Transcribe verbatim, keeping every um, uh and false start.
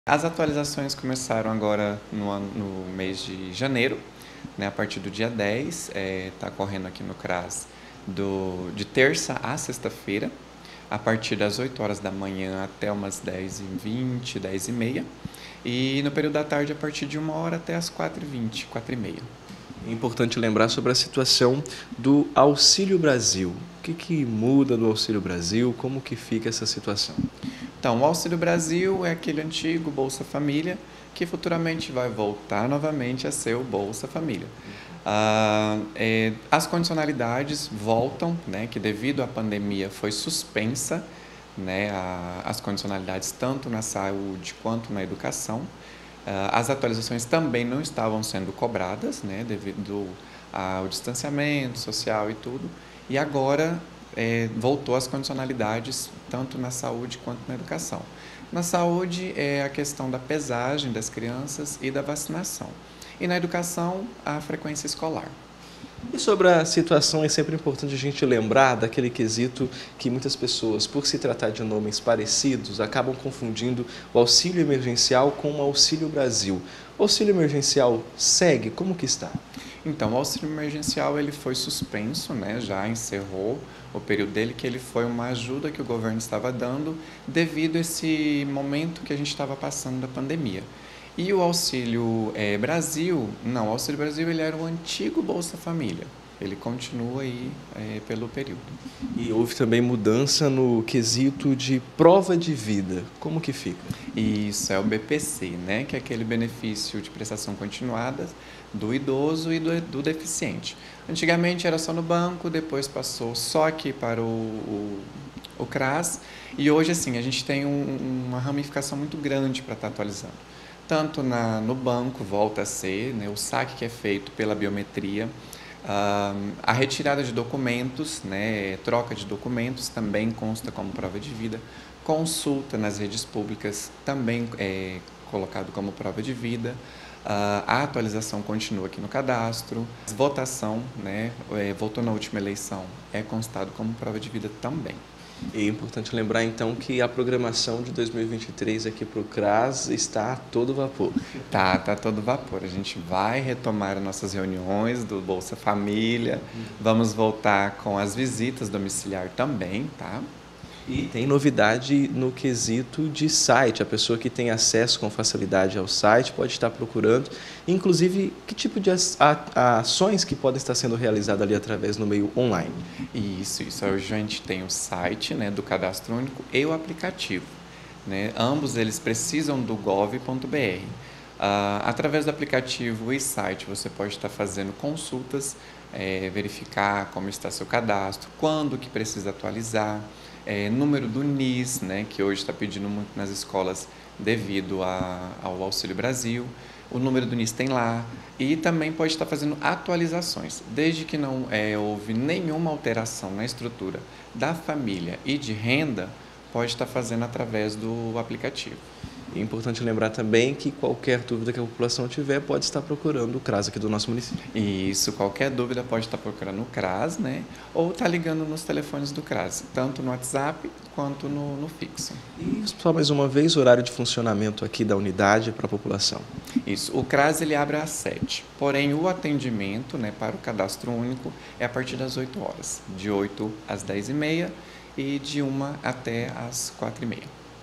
As atualizações começaram agora no, ano, no mês de janeiro, né, a partir do dia dez, está é, correndo aqui no CRAS do, de terça a sexta-feira, a partir das oito horas da manhã até umas dez e vinte, dez e meia, e no período da tarde a partir de uma hora até as quatro e vinte, quatro e meia. É importante lembrar sobre a situação do Auxílio Brasil. O que, que muda do Auxílio Brasil? Como que fica essa situação? Então, o Auxílio Brasil é aquele antigo Bolsa Família que futuramente vai voltar novamente a ser o Bolsa Família. Ah, é, as condicionalidades voltam, né, que devido à pandemia foi suspensa, né, a, as condicionalidades tanto na saúde quanto na educação. Ah, as atualizações também não estavam sendo cobradas, né, devido ao distanciamento social e tudo, e agora é, voltou às condicionalidades tanto na saúde quanto na educação. Na saúde é a questão da pesagem das crianças e da vacinação. E na educação, a frequência escolar. E sobre a situação, é sempre importante a gente lembrar daquele quesito que muitas pessoas, por se tratar de nomes parecidos, acabam confundindo o auxílio emergencial com o Auxílio Brasil. O auxílio emergencial segue? Como que está? Então, o auxílio emergencial ele foi suspenso, né, já encerrou o período dele, que ele foi uma ajuda que o governo estava dando devido a esse momento que a gente estava passando da pandemia. E o Auxílio é, Brasil, não, o Auxílio Brasil ele era o antigo Bolsa Família, ele continua aí é, pelo período. E houve também mudança no quesito de prova de vida, como que fica? Isso é o B P C, né, que é aquele benefício de prestação continuada do idoso e do, do deficiente. Antigamente era só no banco, depois passou só aqui para o, o, o CRAS, e hoje assim, a gente tem um, uma ramificação muito grande para estar atualizando. Tanto na, no banco volta a ser, né, o saque que é feito pela biometria, uh, a retirada de documentos, né, troca de documentos também consta como prova de vida, consulta nas redes públicas também é colocado como prova de vida, uh, a atualização continua aqui no cadastro, votação, né, é, votou na última eleição, é constado como prova de vida também. E é importante lembrar, então, que a programação de dois mil e vinte e três aqui para o CRAS está a todo vapor. Tá, tá a todo vapor. A gente vai retomar nossas reuniões do Bolsa Família, vamos voltar com as visitas domiciliar também, tá? E tem novidade no quesito de site. A pessoa que tem acesso com facilidade ao site pode estar procurando, inclusive, que tipo de ações que podem estar sendo realizadas ali através do meio online. Isso, isso. Hoje a gente tem o site, né, do Cadastro Único e o aplicativo, né? Ambos eles precisam do gov ponto br. Uh, através do aplicativo e site você pode estar fazendo consultas, é, verificar como está seu cadastro, quando que precisa atualizar, é, número do N I S, né, que hoje está pedindo muito nas escolas devido a, ao Auxílio Brasil, o número do N I S tem lá, e também pode estar fazendo atualizações, desde que não é, houve nenhuma alteração na estrutura da família e de renda, pode estar fazendo através do aplicativo. É importante lembrar também que qualquer dúvida que a população tiver pode estar procurando o CRAS aqui do nosso município. Isso, qualquer dúvida pode estar procurando o CRAS, né? Ou estar ligando nos telefones do CRAS, tanto no WhatsApp quanto no, no fixo. E só mais uma vez, o horário de funcionamento aqui da unidade para a população. Isso, o CRAS ele abre às sete, porém o atendimento, né, para o cadastro único é a partir das oito horas, de oito às dez e meia e de uma até às quatro e meia.